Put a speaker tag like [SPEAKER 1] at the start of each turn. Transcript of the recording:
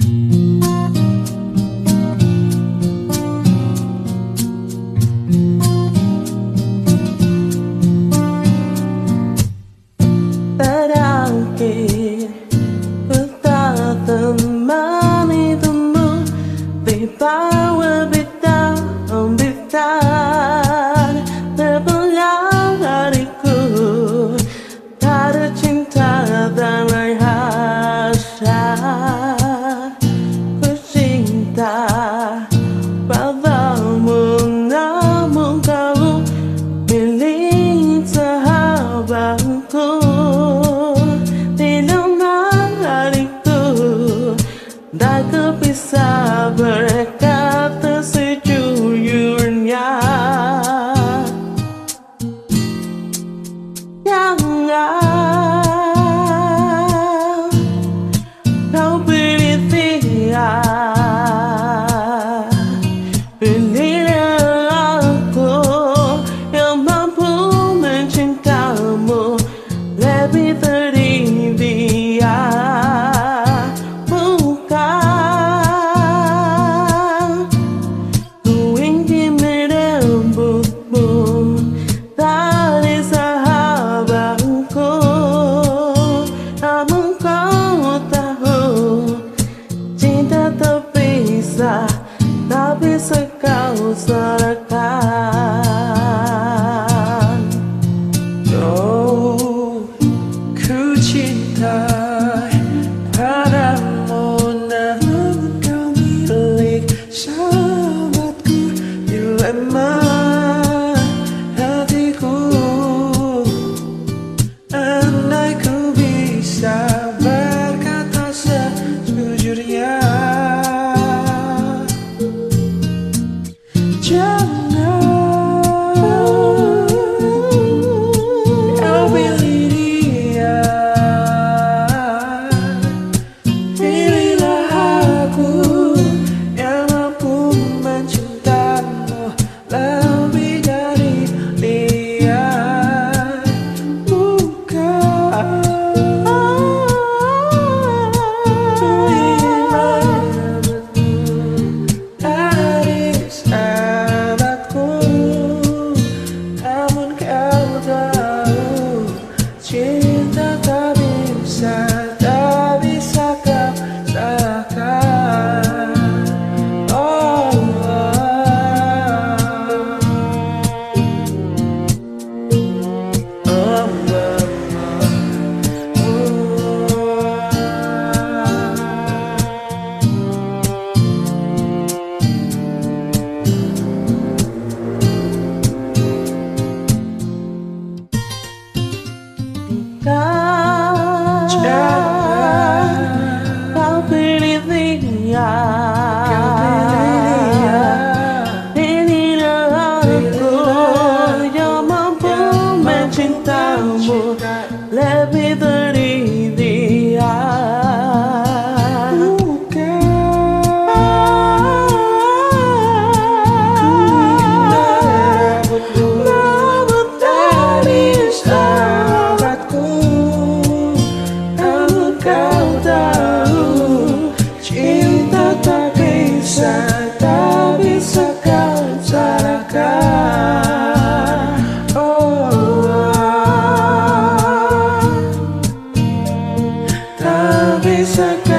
[SPEAKER 1] Terakhir ku tak temani temu di bawah bintang terbelah hariku. Tak ada cinta dan rasa ku cinta padamu, namun kau pilih sahabatku. Tak ku bisa berkata sejujurnya. Jangan kau pilih dia, pilihlah aku yang mampu mencintamu lebih dari dia. Tak bisa kau serahkan.
[SPEAKER 2] Oh, ku cinta padamu, namun kau milik sahabatku. Dilema hatiku, andai ku bisa berkata sejujurnya. Cinta tak bisa kau salahkan. Oh,
[SPEAKER 1] Kau pilih dia, pilihlah aku yang mampu mencintamu lebih dari dia.
[SPEAKER 2] Tak bisa kau salahkan. Oh, tak bisa.